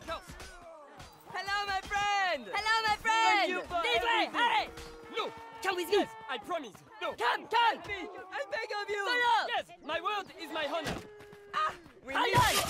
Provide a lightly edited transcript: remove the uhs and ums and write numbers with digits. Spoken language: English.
Go. Hello, my friend! Hello, my Thank friend! you for This way, everything. hurry! No! Come with me! Yes, I promise. No! Come! Help me! I beg of you! Follow! Yes, my word is my honor! Ah! We Hold need on! to